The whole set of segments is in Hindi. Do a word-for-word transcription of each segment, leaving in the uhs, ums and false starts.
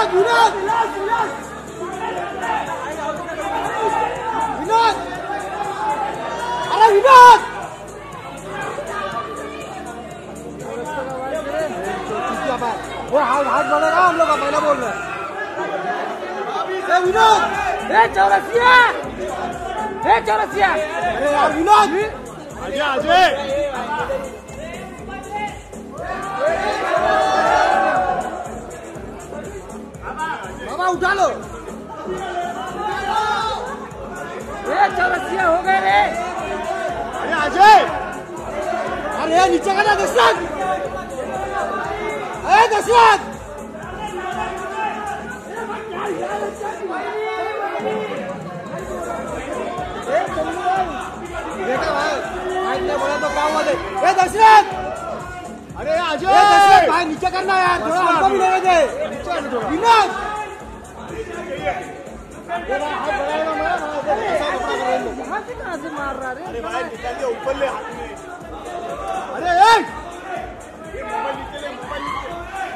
विनोद विनोद अरे विनोद वो हाथ हाथ बढ़ेगा हम लोग का पहले बोल रहे हैं विनोद चौरसिया चौरसिया अरे यार विनोद अजय अजय मामा उठा लो चौरसिया हो गए रे अरे अजय अरे नीचे का ना दशरथ अरे दशरथ देखा भाई भाई ने बोला तो क्या हुआ थे ए दशरथ अरे अजय दशरथ भाई नीचे करना यार थोड़ा हमको भी लेने दे विनोद यहाँ से कहाँ से मार रहा है अरे भाई निकाल दिया ऊपर ले हाथ में अरे मोबाइल नीचे ले मोबाइल नीचे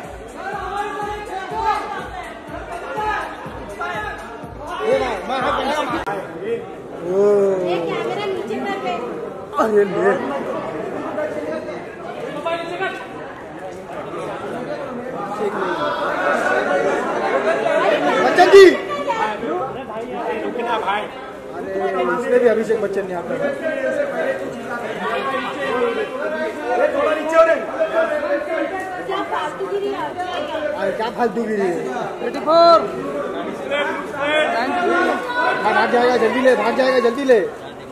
ये ना मैं हाथ बढ़ाया ओ ये कैमरा नीचे कर दे अरे ले बच्चन जी रुकना भाई अरे इसमें भी अभिषेक बच्चन ने आपका थोड़ा नीचे हो रे क्या फालतूगिरी आ रही है अरे क्या फालतूगिरी है एटी फोर भाग जाएगा जल्दी ले भाग जाएगा जल्दी ले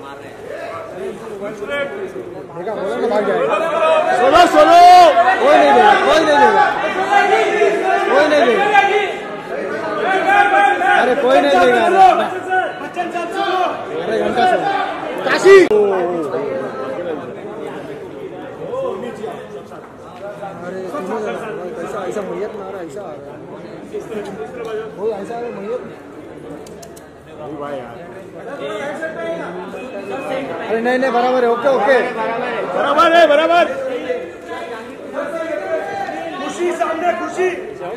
देखा बोला ना भाग जाएगा सोलो सोलो कोई नहीं देगा कोई नहीं देगा कोई नहीं देगा अरे कोई नहीं देगा अरे घंटा से काशी अरे ऐसा ऐसा मैयत ना रहा ऐसा आ रहा वो ऐसा आ रहा मैयत अरे नहीं नहीं बराबर है ओके ओके बराबर है बराबर खुशी सामने खुशी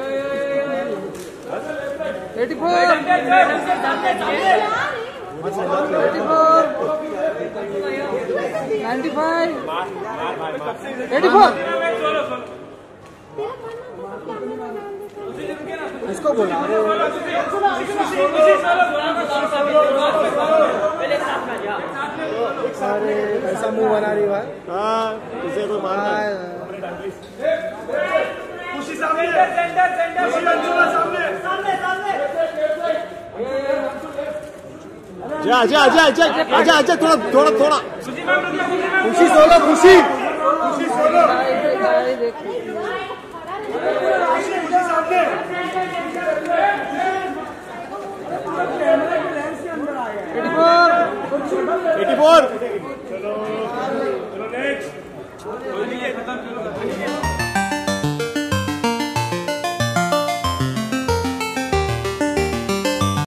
eighty four eighty four ninety five eighty four इसको बोला अरे ऐसा मुंह बना रही भाई हाँ इसे कोई मारना खुशी सामने सेंटर सेंटर सामने सामने सामने जा जा जा जा आजा आजा थोड़ा थोड़ा थोड़ा खुशी सोलो खुशी खुशी सोलो एटी फोर चलो चलो नेक्स्ट